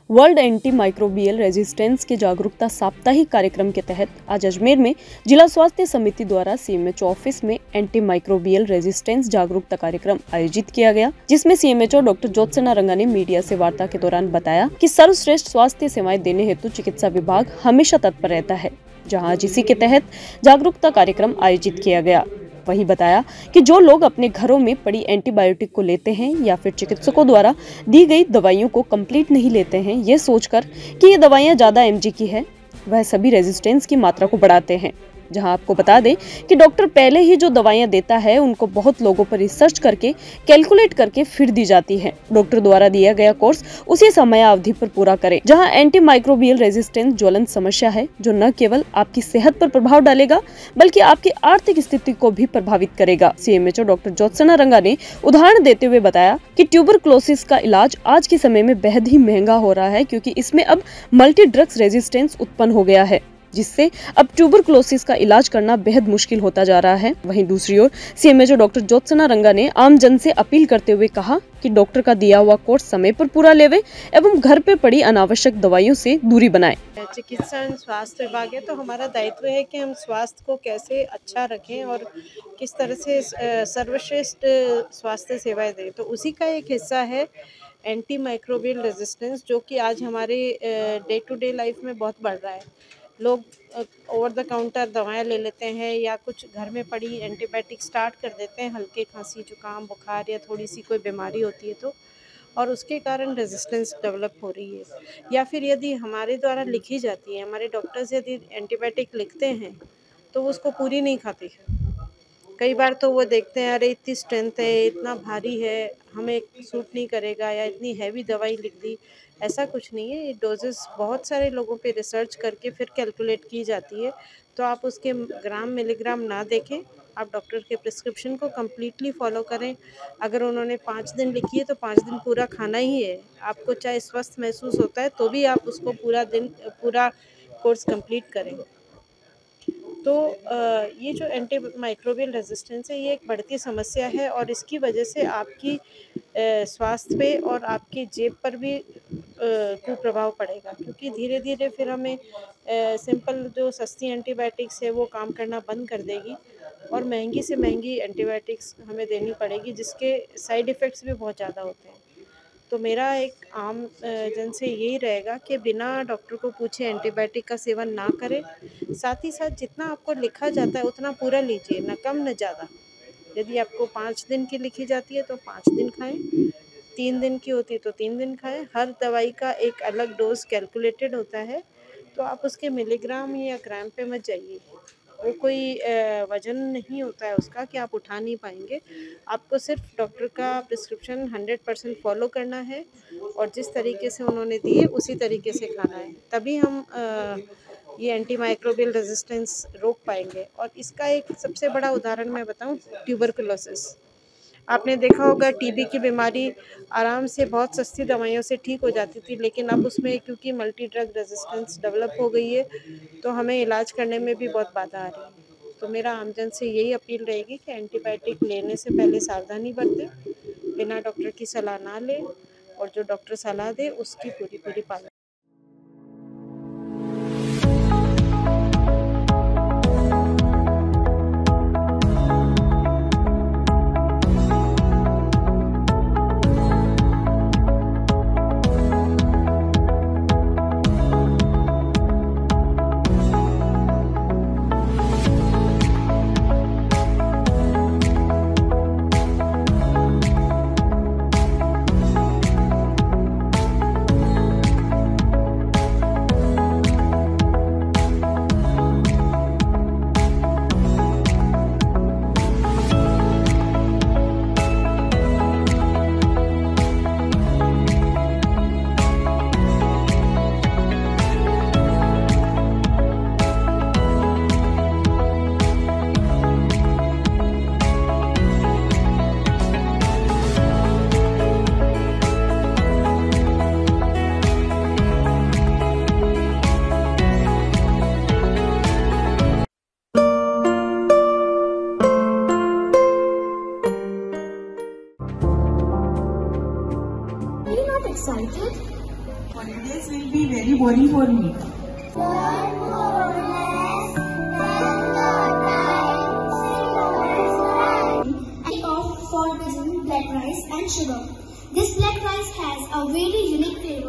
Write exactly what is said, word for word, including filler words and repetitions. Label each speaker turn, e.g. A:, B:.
A: World anti microbial resistance के जागरूकता साप्ताहिक कार्यक्रम के तहत आज अजमेर में जिला स्वास्थ्य समिति द्वारा सीएमएचओ ऑफिस में एंटी माइक्रोबियल रेजिस्टेंस जागरूकता कार्यक्रम आयोजित किया गया, जिसमें सीएमएचओ डॉक्टर ज्योत्सना रंगा ने मीडिया से वार्ता के दौरान बताया कि सर्वश्रेष्ठ स्वास्थ्य सेवाएं देने हेतु चिकित्सा विभाग हमेशा तत्पर रहता है, जहाँ आज इसी के तहत जागरूकता कार्यक्रम आयोजित किया गया। वही बताया कि जो लोग अपने घरों में पड़ी एंटीबायोटिक को लेते हैं या फिर चिकित्सकों द्वारा दी गई दवाइयों को कंप्लीट नहीं लेते हैं, ये सोचकर कि ये दवाइयां ज्यादा एमजी की है, वह सभी रेजिस्टेंस की मात्रा को बढ़ाते हैं। जहां आपको बता दें कि डॉक्टर पहले ही जो दवाइयां देता है उनको बहुत लोगों पर रिसर्च करके कैलकुलेट करके फिर दी जाती है। डॉक्टर द्वारा दिया गया कोर्स उसी समय अवधि पर पूरा करें। जहां एंटी माइक्रोबियल रेजिस्टेंस ज्वलंत समस्या है, जो न केवल आपकी सेहत पर प्रभाव डालेगा बल्कि आपकी आर्थिक स्थिति को भी प्रभावित करेगा। सीएमएचओ डॉक्टर ज्योत्सना रंगा ने उदाहरण देते हुए बताया कि ट्यूबरक्लोसिस का इलाज आज के समय में बेहद ही महंगा हो रहा है, क्योंकि इसमें अब मल्टी ड्रग्स रेजिस्टेंस उत्पन्न हो गया है, जिससे अब ट्यूबरक्लोसिस का इलाज करना बेहद मुश्किल होता जा रहा है। वहीं दूसरी ओर सीएमएचओ डॉक्टर ज्योत्सना रंगा ने आम जन से अपील करते हुए कहा कि डॉक्टर का दिया हुआ कोर्स समय पर पूरा लेवे एवं घर पे पड़ी अनावश्यक दवाइयों से दूरी बनाएं।
B: चिकित्सा एवं स्वास्थ्य विभाग है, तो हमारा दायित्व है कि हम स्वास्थ्य को कैसे अच्छा रखें और किस तरह से सर्वश्रेष्ठ स्वास्थ्य सेवाएं दें। तो उसी का एक हिस्सा है एंटी माइक्रोबियल रेजिस्टेंस, जो कि आज हमारे डे टू डे लाइफ में बहुत बढ़ रहा है। लोग ओवर द काउंटर दवाएं ले लेते हैं या कुछ घर में पड़ी एंटीबायोटिक स्टार्ट कर देते हैं, हल्के खांसी जुकाम बुखार या थोड़ी सी कोई बीमारी होती है तो, और उसके कारण रेजिस्टेंस डेवलप हो रही है। या फिर यदि हमारे द्वारा लिखी जाती है, हमारे डॉक्टर्स यदि एंटीबायोटिक लिखते हैं तो वो उसको पूरी नहीं खाते हैं। कई बार तो वो देखते हैं अरे इतनी स्ट्रेंथ है, इतना भारी है, हमें सूट नहीं करेगा, या इतनी हैवी दवाई लिख दी। ऐसा कुछ नहीं है, ये डोजेस बहुत सारे लोगों पे रिसर्च करके फिर कैलकुलेट की जाती है। तो आप उसके ग्राम मिलीग्राम ना देखें, आप डॉक्टर के प्रिस्क्रिप्शन को कम्प्लीटली फॉलो करें। अगर उन्होंने पाँच दिन लिखी है तो पाँच दिन पूरा खाना ही है। आपको चाहे स्वस्थ महसूस होता है तो भी आप उसको पूरा दिन पूरा कोर्स कंप्लीट करें। तो ये जो एंटी माइक्रोबियल रेजिस्टेंस है, ये एक बढ़ती समस्या है और इसकी वजह से आपकी स्वास्थ्य पे और आपकी जेब पर भी कुप्रभाव पड़ेगा, क्योंकि धीरे धीरे फिर हमें सिंपल जो सस्ती एंटीबायोटिक्स है वो काम करना बंद कर देगी और महंगी से महंगी एंटीबायोटिक्स हमें देनी पड़ेगी, जिसके साइड इफ़ेक्ट्स भी बहुत ज़्यादा होते हैं। तो मेरा एक आम जन से यही रहेगा कि बिना डॉक्टर को पूछे एंटीबायोटिक का सेवन ना करें। साथ ही साथ जितना आपको लिखा जाता है उतना पूरा लीजिए, न कम न ज़्यादा। यदि आपको पाँच दिन की लिखी जाती है तो पाँच दिन खाएं, तीन दिन की होती है तो तीन दिन खाएं। हर दवाई का एक अलग डोज कैलकुलेटेड होता है, तो आप उसके मिलीग्राम या ग्राम पे मत जाइए। वो कोई वज़न नहीं होता है उसका कि आप उठा नहीं पाएंगे। आपको सिर्फ डॉक्टर का प्रिस्क्रिप्शन हंड्रेड परसेंट फॉलो करना है और जिस तरीके से उन्होंने दिए उसी तरीके से खाना है, तभी हम आ, ये एंटी माइक्रोबियल रेजिस्टेंस रोक पाएंगे। और इसका एक सबसे बड़ा उदाहरण मैं बताऊं, ट्यूबरकुलोसिस। आपने देखा होगा टीबी की बीमारी आराम से बहुत सस्ती दवाइयों से ठीक हो जाती थी, लेकिन अब उसमें क्योंकि मल्टी ड्रग रेजिस्टेंस डेवलप हो गई है तो हमें इलाज करने में भी बहुत बाधा आ रही है। तो मेरा आमजन से यही अपील रहेगी कि एंटीबायोटिक लेने से पहले सावधानी बरतें, बिना डॉक्टर की सलाह ना लें और जो डॉक्टर सलाह दे उसकी पूरी पूरी पालना।
C: This will be very boring for me.
D: For cuisine, black rice and sugar. This black rice has a very unique flavor.